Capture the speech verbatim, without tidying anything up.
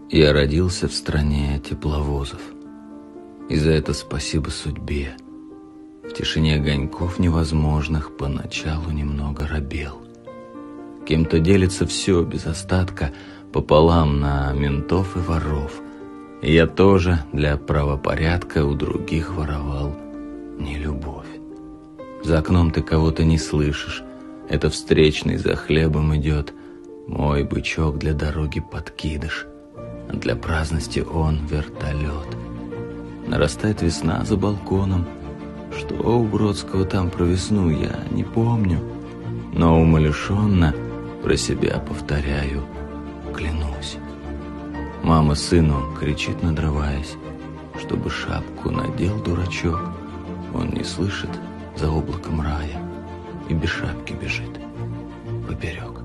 Я родился в стране тепловозов, и за это спасибо судьбе. В тишине огоньков невозможных поначалу немного робел. Кем-то делится все без остатка пополам на ментов и воров. И я тоже для правопорядка у других воровал не любовь. За окном ты кого-то не слышишь, это встречный за хлебом идет. Мой бычок для дороги подкидыш, а для праздности он вертолет. Нарастает весна за балконом. Что у Бродского там про весну, я не помню, но умалишенно про себя повторяю, клянусь. Мама сыну кричит, надрываясь, чтобы шапку надел дурачок. Он не слышит за облаком рая и без шапки бежит поперек.